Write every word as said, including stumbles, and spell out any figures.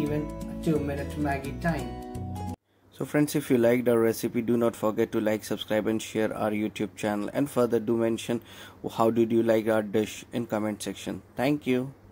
even a two minute Maggi time. So friends, if you liked our recipe, do not forget to like, subscribe and share our YouTube channel, and further do mention how did you like our dish in comment section. Thank you.